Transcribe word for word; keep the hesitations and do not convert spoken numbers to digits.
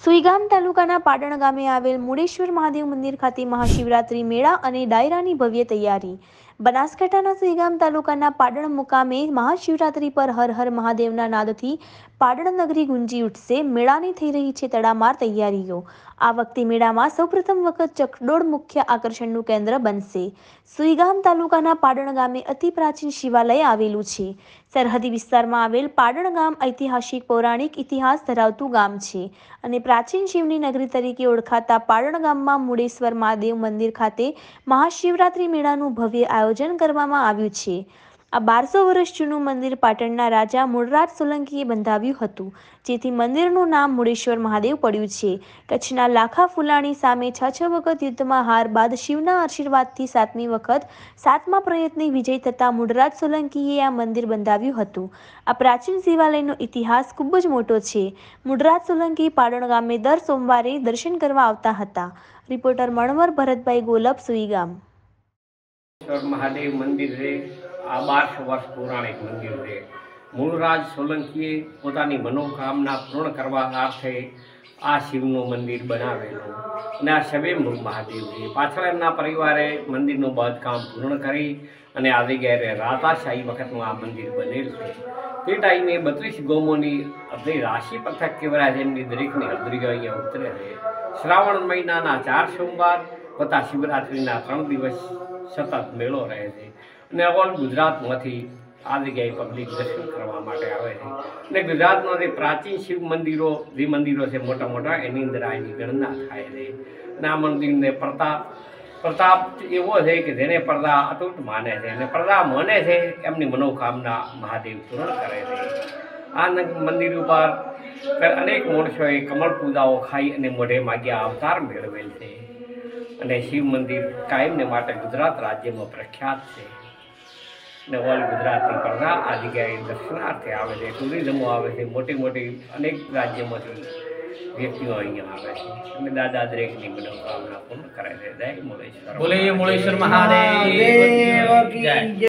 સુઈગામ તાલુકાના પાટણ ગામે આવેલ મુળેશ્વર મહાદેવ મંદિર ખાતે મહાશિવરાત્રી મેળા અને ડાયરાની ભવ્ય તૈયારી। બનાસકાંઠાના સુઈગામ તાલુકાના પાટણ મુકામે મહાશિવરાત્રી પર હર હર મહાદેવના નાદથી પાટણ નગરી ગુંજી ઉઠશે। મેળાની થઈ રહી છે તડામાર તૈયારીઓ। આ વખતે મેળામાં સૌપ્રથમ વખત ચકડોળ મુખ્ય આકર્ષણનું કેન્દ્ર બનશે। સુઈગામ તાલુકાના પાટણ ગામે અતિ પ્રાચીન શિવાલય આવેલું છે। સરહદી વિસ્તારમાં આવેલ પાટણ ગામ ઐતિહાસિક પૌરાણિક ઇતિહાસ ધરાવતું ગામ છે અને પ્રાચીન શિવની નગરી તરીકે ઓળખાતા પાટણ ગામમાં મુળેશ્વર મહાદેવ મંદિર ખાતે મહાશિવરાત્રી મેળાનું ભવ્ય આયોજન કરવામાં આવ્યું છે। આ બારસો વર્ષ જૂનું મંદિર પાટણના રાજા મૂળરાજ સોલંકીએ બંધાવ્યું હતું, જેથી મંદિરનું નામ મુળેશ્વર મહાદેવ પડ્યું છે। કચ્છના લાખા ફુલાણી સામે છ છ વખત યુદ્ધમાં હાર બાદ શિવના આશીર્વાદથી સાતમી વખત સાતમા પ્રયત્ને વિજય થતા મૂળરાજ સોલંકીએ આ મંદિર બંધાવ્યું હતું। આ પ્રાચીન શિવાલયનો ઇતિહાસ ખૂબ જ મોટો છે। મૂળરાજ સોલંકી પાટણ ગામે દર સોમવારે દર્શન કરવા આવતા હતા। રિપોર્ટર મણવર ભરતભાઈ ગોલપ, સુઈગામ। મહાદેવ મંદિર છે આ બારસો વર્ષ પૌરાણિક મંદિર છે। મૂળરાજ સોલંકીએ પોતાની મનોકામના પૂર્ણ કરવા અર્થે આ શિવનું મંદિર બનાવેલું અને આ સ્વયંભૂ મહાદેવ છે। પાછળ એમના પરિવારે મંદિરનું બાંધકામ પૂર્ણ કરી અને આ જગ્યાએ રાતાશાહી વખતનું આ મંદિર બનેલું છે। તે ટાઈમે બત્રીસ ગોમોની આપણી રાશિ પથક કહેવાય છે, એમની દરેકની હળદરીઓ અહીંયા ઉતરે છે। શ્રાવણ મહિનાના ચાર સોમવાર તથા શિવરાત્રિના ત્રણ દિવસ સતત મેળો રહે છે અને ઓલ ગુજરાતમાંથી આ જગ્યાએ પબ્લિક દર્શન કરવા માટે આવે છે અને ગુજરાતમાં જે પ્રાચીન શિવ મંદિરો જે મંદિરો છે મોટા મોટા એની અંદર આની ગણના થાય છે અને આ મંદિરને પ્રતાપ પ્રતાપ એવો છે કે જેને પડદા અતૂટ માને છે અને પડદા માને છે એમની મનોકામના મહાદેવ પૂર્ણ કરે છે। આ મંદિર ઉપર અનેક માણસોએ કમળ પૂજાઓ ખાઈ અને મોઢે માગ્યા અવતાર મેળવેલ છે અને શિવ મંદિર કાયમને માટે ગુજરાત રાજ્યમાં પ્રખ્યાત છે અને ઓલ ગુજરાતની પડદા આ જગ્યાએ દર્શનાર્થે આવે છે, ટુરિઝમો આવે છે, મોટી મોટી અનેક રાજ્યોમાંથી વ્યક્તિઓ અહીંયા આવે છે અને દાદા દરેકની મનોકામના પૂર્ણ કરે છે। જય મુળેશ્વર, બોલે મુળેશ્વર મહાદેવ।